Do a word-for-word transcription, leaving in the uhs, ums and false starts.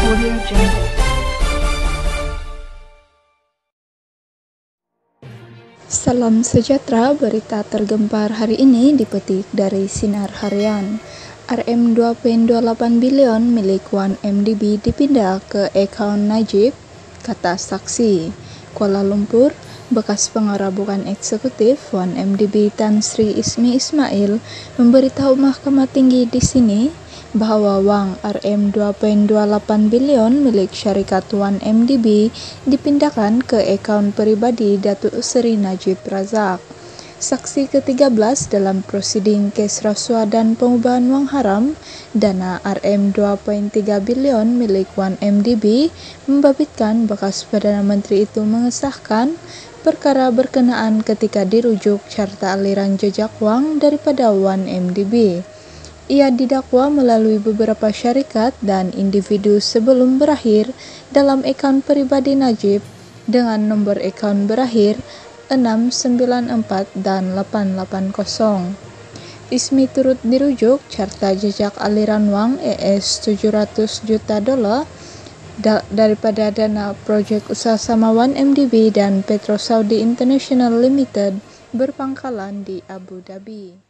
Audio Jungle. Salam sejahtera, berita tergempar hari ini dipetik dari Sinar Harian. R M dua koma dua delapan bilion milik satu M D B dipindah ke akun Najib, kata saksi. Kuala Lumpur, bekas pengarah bukan eksekutif satu M D B Tan Sri Ismi Ismail memberitahu Mahkamah Tinggi di sini bahwa wang R M dua koma dua delapan bilion milik syarikat satu M D B dipindahkan ke akun pribadi Datuk Seri Najib Razak. Saksi ke tiga belas dalam prosiding kes rasuah dan pengubahan wang haram, dana R M dua koma tiga bilion milik satu M D B membabitkan bekas Perdana Menteri itu mengesahkan perkara berkenaan ketika dirujuk carta aliran jejak wang daripada satu M D B. Ia didakwa melalui beberapa syarikat dan individu sebelum berakhir dalam akun pribadi Najib dengan nomor akun berakhir enam sembilan empat dan delapan delapan nol. Ismi turut dirujuk carta jejak aliran wang E S tujuh ratus juta dolar da- daripada dana proyek usaha sama satu M D B dan Petro Saudi International Limited berpangkalan di Abu Dhabi.